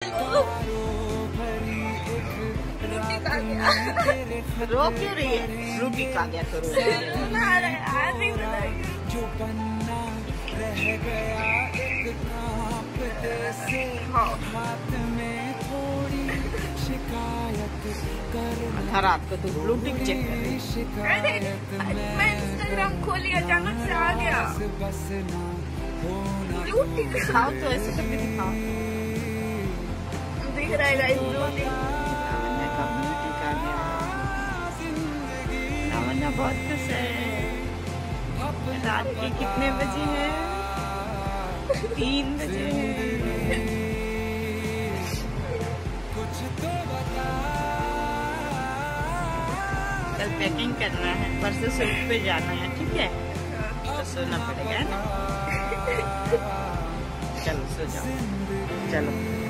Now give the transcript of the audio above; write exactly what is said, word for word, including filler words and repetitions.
रोटी खा गया। रो क्यों रही है? रोटी खा गया तो रो। जो बनना रह गया एक कांपते से हाथ में थोड़ी शिकायत कर। आधा रात को तो ब्लूटिक चेक कर रही। मैं इंस्टाग्राम खोली अचानक से आ गया। बस ना ब्लूटिक दिखाओ तो ऐसे करके दिखाओ। दिख रहा है गाइस ब्लूटिक। लावण्या बहुत खुश है। रात के कितने बजे हैं? तीन बजे हैं। कुछ तो बता। कल पैकिंग करना है, परसों सूट पे जाना है, ठीक है? तो सोना पड़ेगा ना। चलो सो जाओ, चलो।